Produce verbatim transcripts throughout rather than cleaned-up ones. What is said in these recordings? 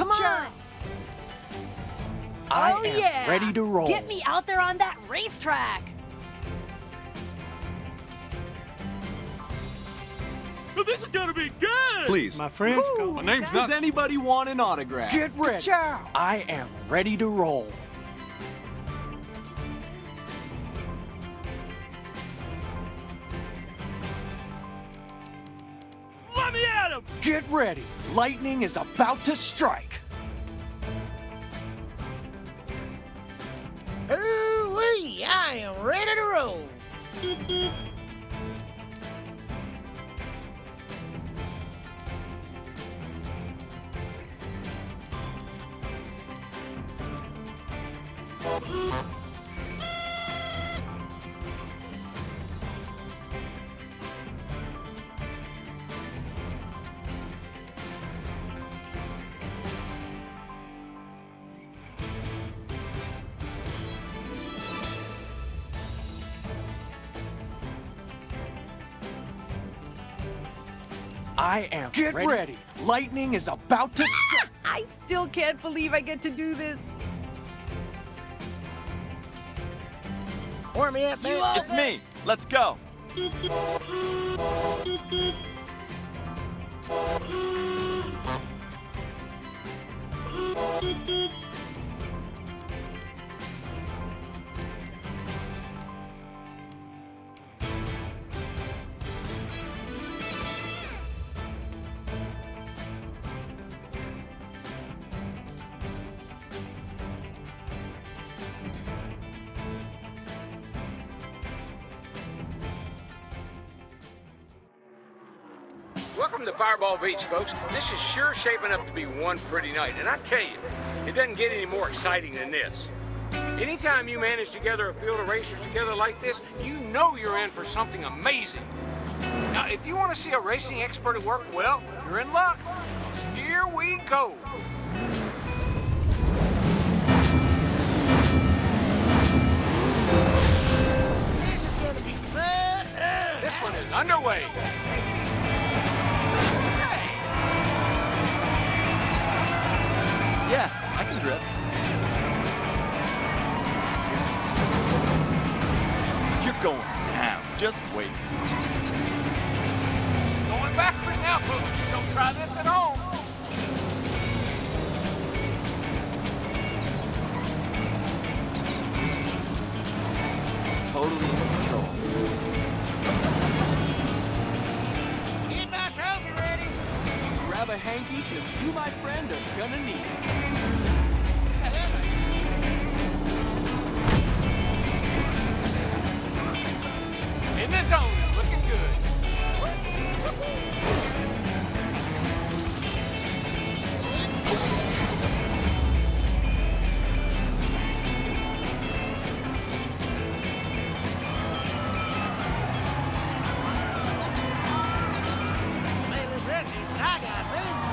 Come on! I oh, am yeah. ready to roll. Get me out there on that racetrack! Well, this is gonna be good! Please. My friends, My name's not... Does anybody want an autograph? Get ready. Ciao. I am ready to roll. Let me at him! Get ready. Lightning is about to strike. Ooh-wee, I am ready to roll. I am Get ready. ready. Lightning is about to strike. I still can't believe I get to do this. Warm me up, baby. It's me. Let's go. Welcome to Fireball Beach, folks. This is sure shaping up to be one pretty night, and I tell you, it doesn't get any more exciting than this. Anytime you manage to gather a field of racers together like this, you know you're in for something amazing. Now, if you want to see a racing expert at work, well, you're in luck. Here we go. This is gonna be fun. This one is underway. Yeah, I can drift. You're going down. Just wait. Going backward now, folks. Don't try this at home. Totally in control. Get my trophy ready. Grab a hanky, because you, my friend, are gonna need it. In the zone, looking good. Man, this racing, I got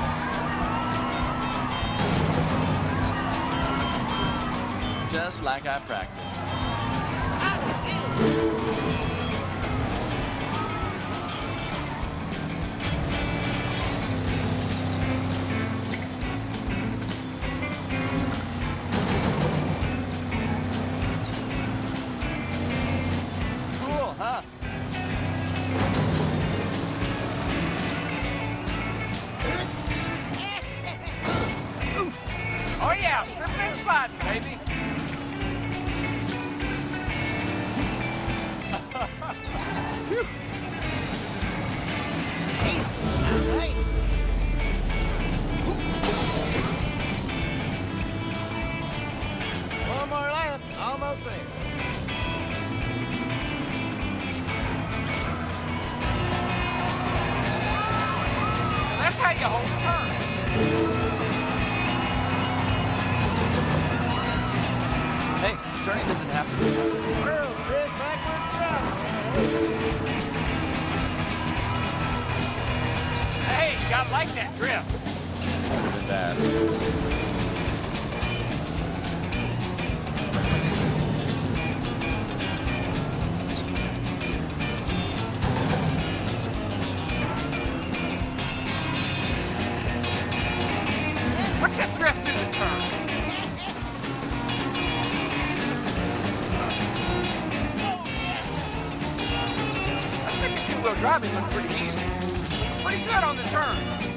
room. Just like I practiced. Cool, huh? Oh yeah, slipping and sliding, baby. Hey. One more lap, almost there. That's how you hold the turn. Hey, turning doesn't have to be. World's big backward drop. Hey, gotta like that drift. Better than that. What's that drift? four-wheel driving looked pretty easy. Pretty good on the turn.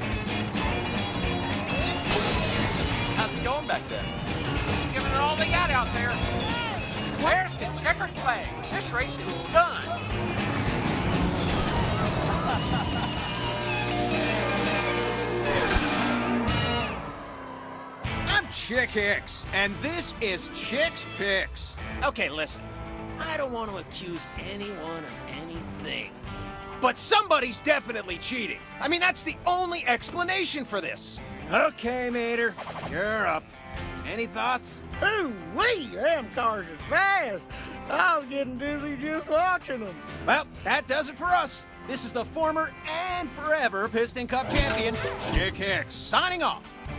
How's it going back there? Giving it all they got out there. There's the checkered flag. This race is done. I'm Chick Hicks, and this is Chick's Picks. Okay, listen. I don't want to accuse anyone of anything, but somebody's definitely cheating. I mean, that's the only explanation for this. Okay, Mater, you're up. Any thoughts? Ooh-wee, them cars are fast. I was getting dizzy just watching them. Well, that does it for us. This is the former and forever Piston Cup champion, Chick Hicks, signing off.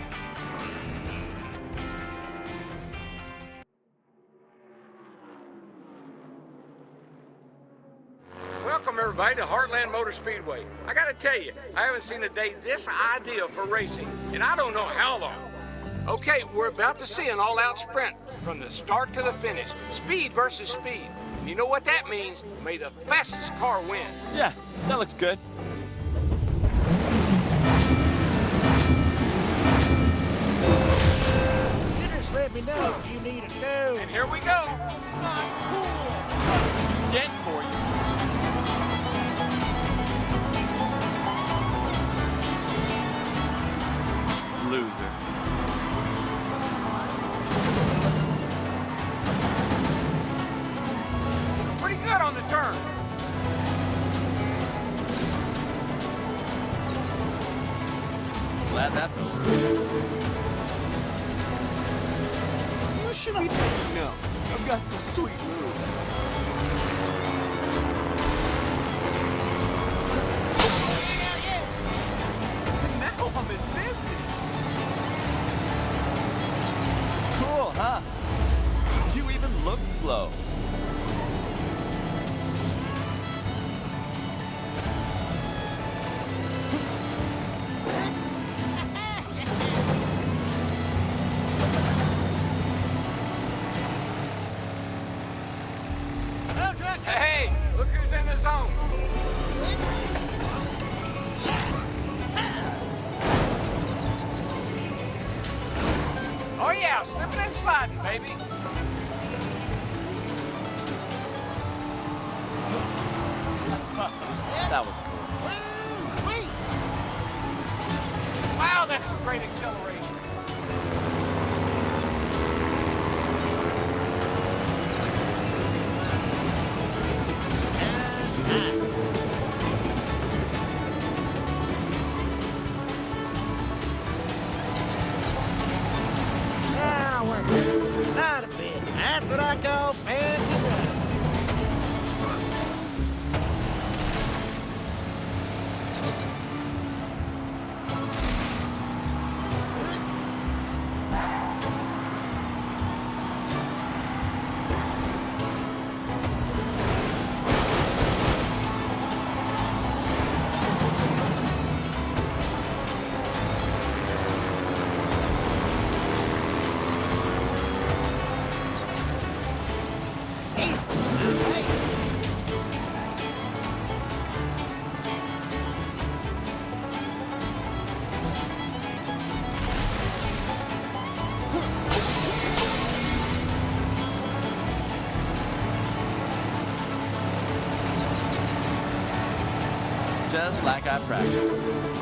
Welcome, everybody, to Heartland Motor Speedway. I gotta tell you, I haven't seen a day this ideal for racing, and I don't know how long. Okay, we're about to see an all-out sprint from the start to the finish. Speed versus speed. You know what that means? May the fastest car win. Yeah, that looks good. You just let me know if you need a tow. And here we go. Dent for you. Loser. Pretty good on the turn. Glad that's over. You should be taking notes. I've got some sweet moves. Now I'm in business. Cool, huh? You even look slow. Hey, look who's in the zone. Oh yeah, slipping and sliding, baby. That was cool. Woo-wee. Wow, that's some great acceleration. Now we're good. Not a bit. That's what I call fancy driving. Just like I practiced.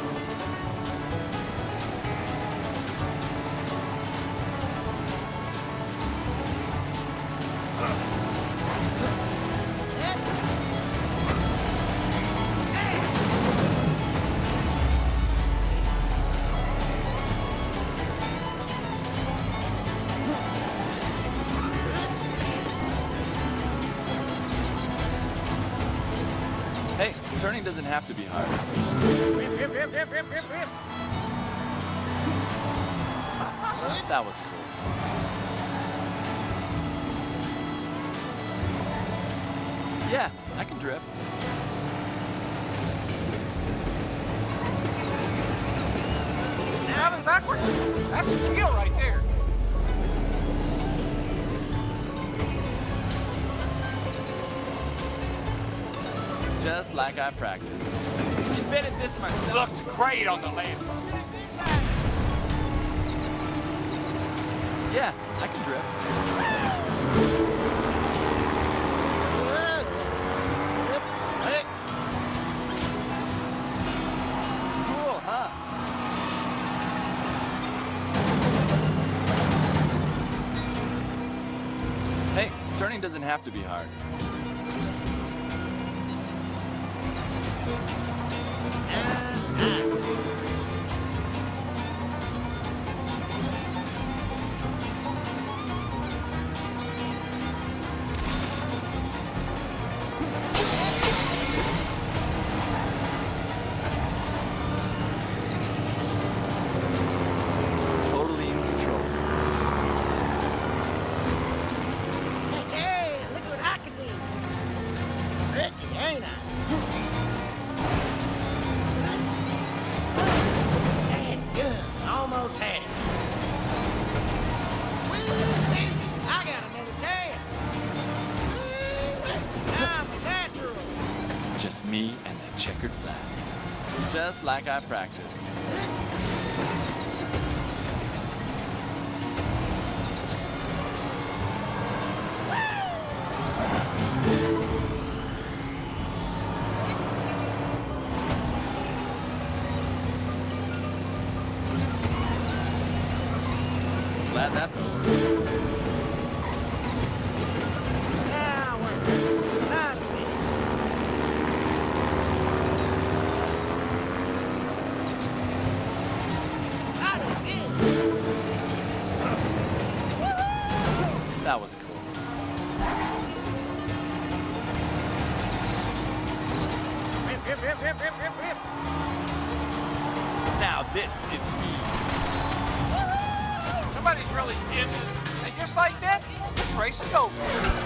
Hey, turning doesn't have to be hard. Rip, rip, rip, rip, rip, rip, rip. That was cool. Yeah, I can drift. Driving backwards? That's some skill right there. Just like I practiced. Invented this myself. Looks great on the land. Yeah, I can drift. Cool, huh? Hey, turning doesn't have to be hard. Totally in control. Hey, look what I can do. Ricky, ain't I? That's good. Almost had it. Woo-wee. I got another chance. Woo-wee. I'm a natural. Just me and that checkered flag. Just like I practiced. Glad that's over. Now we're not a bit. Not a bit. That was cool. Rip, rip, rip, rip, rip, rip, rip. Now this is me. Somebody's really in this. And just like that, this race is over.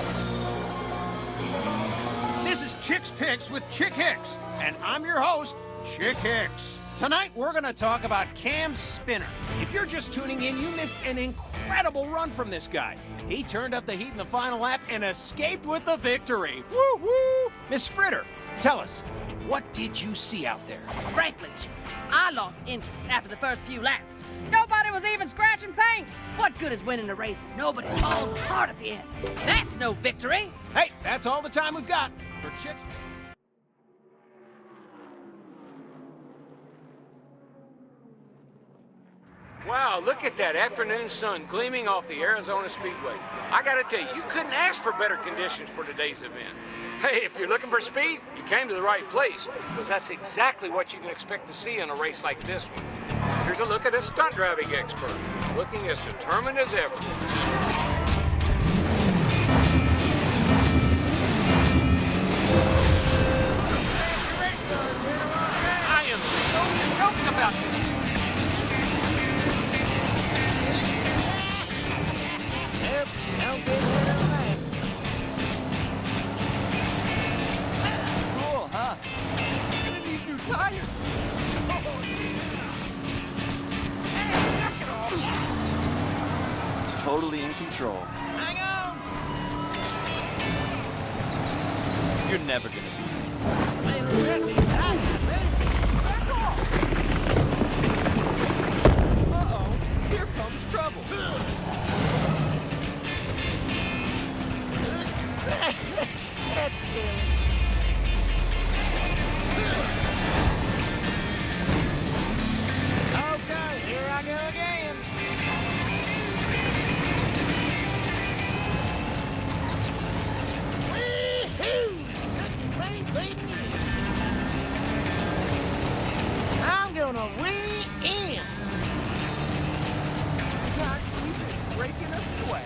This is Chicks Picks with Chick Hicks, and I'm your host, Chick Hicks. Tonight, we're going to talk about Cam Spinner. If you're just tuning in, you missed an incredible run from this guy. He turned up the heat in the final lap and escaped with the victory. Woo woo! Miss Fritter, tell us, what did you see out there? Frankly, Chick, I lost interest after the first few laps. Nobody was even scratching paint. What good is winning a race if nobody falls hard at the end? That's no victory. Hey, that's all the time we've got for Chicks Picks. Wow, look at that afternoon sun gleaming off the Arizona Speedway. I gotta tell you, you couldn't ask for better conditions for today's event. Hey, if you're looking for speed, you came to the right place, because that's exactly what you can expect to see in a race like this one. Here's a look at a stunt driving expert, looking as determined as ever. I am so stoked about this. Yep, don't get rid of that. Cool, huh? Gonna need new tires. Totally in control. Hang on. You're never gonna beat me. Well, Ricky, I got Back off. Uh-oh, here comes trouble. That's silly. Okay, here I go again. Wee-hoo! Wee, wee, wee. I'm gonna wee in. God, we've been breaking a sweat.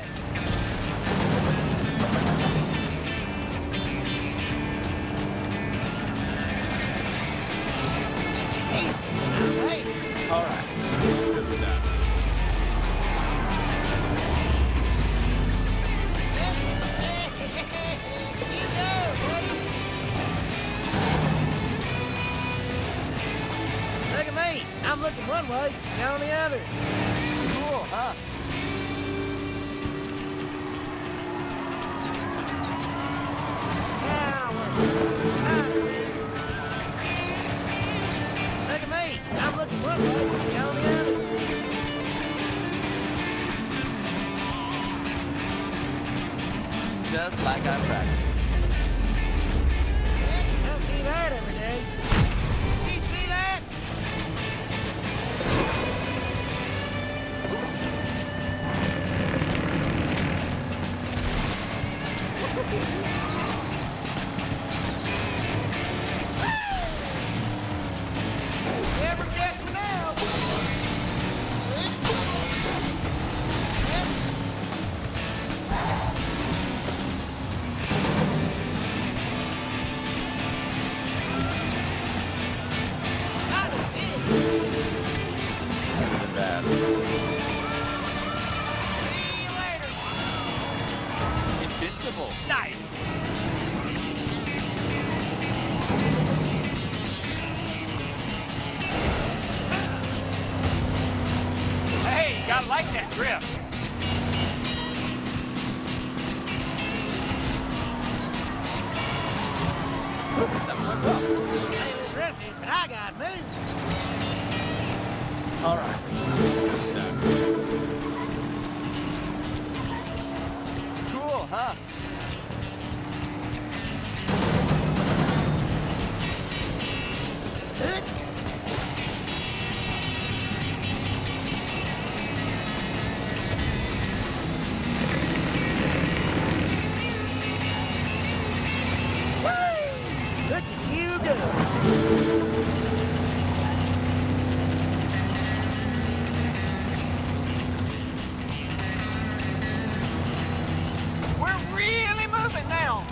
Hey, All right. Good for that. you go, buddy. Look at me. I'm looking one way, going the other. Cool, huh? Now we're out of here. Impressive, but I got moves. All right. Cool, huh? Look at you go. We're really moving now.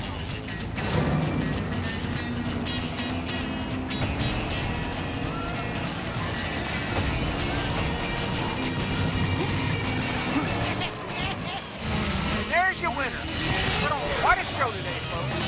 And there's your winner. Put on quite a show today, folks.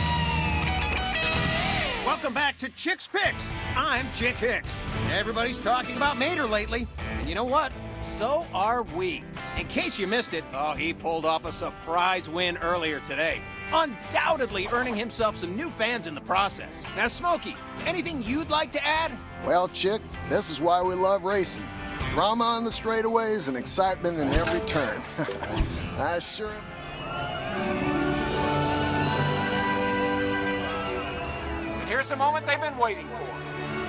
Welcome back to Chick's Picks. I'm Chick Hicks. Everybody's talking about Mater lately, and you know what? So are we. In case you missed it, oh, he pulled off a surprise win earlier today, undoubtedly earning himself some new fans in the process. Now, Smokey, anything you'd like to add? Well, Chick, this is why we love racing. Drama on the straightaways and excitement in every turn. I sure am. And here's the moment they've been waiting for.